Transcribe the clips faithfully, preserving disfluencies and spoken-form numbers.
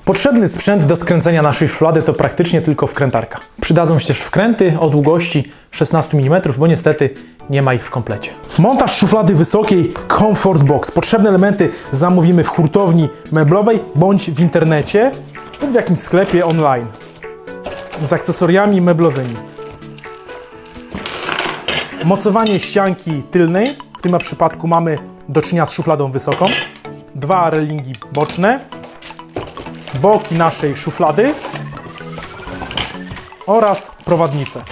Potrzebny sprzęt do skręcenia naszej szuflady to praktycznie tylko wkrętarka. Przydadzą się też wkręty o długości szesnaście milimetrów, bo niestety nie ma ich w komplecie. Montaż szuflady wysokiej Comfort Box. Potrzebne elementy zamówimy w hurtowni meblowej bądź w internecie lub w jakimś sklepie online z akcesoriami meblowymi. Mocowanie ścianki tylnej. W tym przypadku mamy do czynienia z szufladą wysoką. Dwa relingi boczne. Boki naszej szuflady oraz prowadnicę.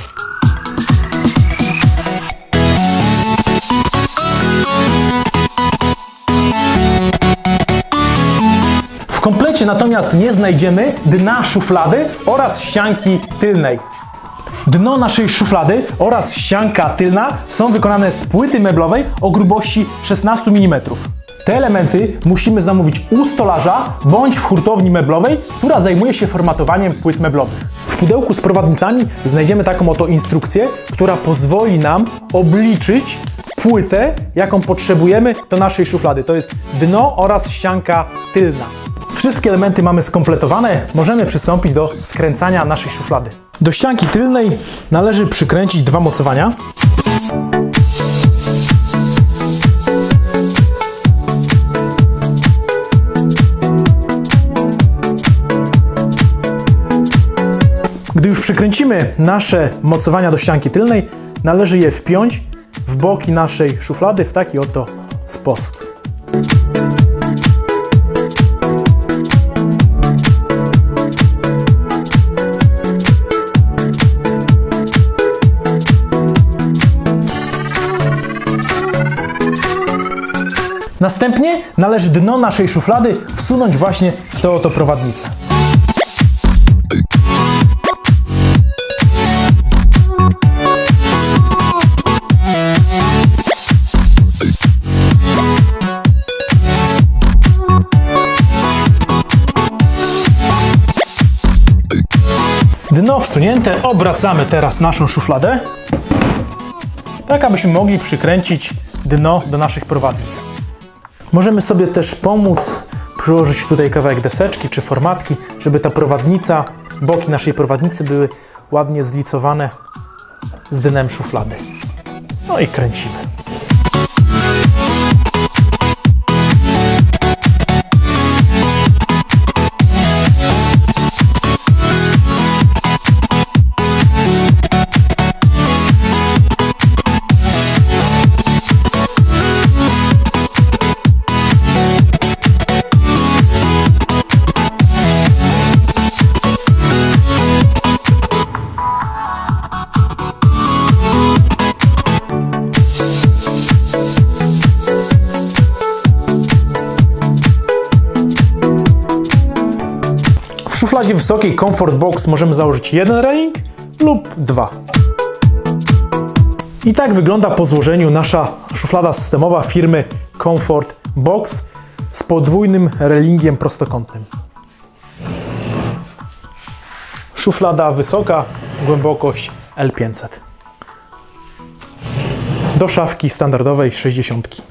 W komplecie natomiast nie znajdziemy dna szuflady oraz ścianki tylnej. Dno naszej szuflady oraz ścianka tylna są wykonane z płyty meblowej o grubości szesnaście milimetrów. Te elementy musimy zamówić u stolarza bądź w hurtowni meblowej, która zajmuje się formatowaniem płyt meblowych. W pudełku z prowadnicami znajdziemy taką oto instrukcję, która pozwoli nam obliczyć płytę, jaką potrzebujemy do naszej szuflady. To jest dno oraz ścianka tylna. Wszystkie elementy mamy skompletowane, możemy przystąpić do skręcania naszej szuflady. Do ścianki tylnej należy przykręcić dwa mocowania. Gdy już przykręcimy nasze mocowania do ścianki tylnej, należy je wpiąć w boki naszej szuflady w taki oto sposób. Następnie należy dno naszej szuflady wsunąć właśnie w tę oto prowadnicę. Dno wsunięte, obracamy teraz naszą szufladę, tak abyśmy mogli przykręcić dno do naszych prowadnic. Możemy sobie też pomóc, przyłożyć tutaj kawałek deseczki czy formatki, żeby ta prowadnica, boki naszej prowadnicy były ładnie zlicowane z dnem szuflady. No i kręcimy. W szufladzie wysokiej Comfort Box możemy założyć jeden reling lub dwa. I tak wygląda po złożeniu nasza szuflada systemowa firmy Comfort Box z podwójnym relingiem prostokątnym. Szuflada wysoka, głębokość L pięćset. Do szafki standardowej sześćdziesiątki.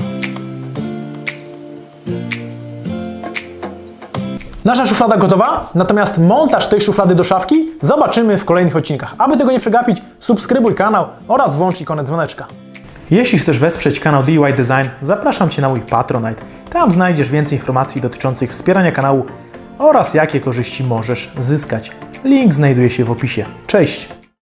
Nasza szuflada gotowa, natomiast montaż tej szuflady do szafki zobaczymy w kolejnych odcinkach. Aby tego nie przegapić, subskrybuj kanał oraz włącz ikonę dzwoneczka. Jeśli chcesz wesprzeć kanał D I Y Design, zapraszam Cię na mój Patronite. Tam znajdziesz więcej informacji dotyczących wspierania kanału oraz jakie korzyści możesz zyskać. Link znajduje się w opisie. Cześć!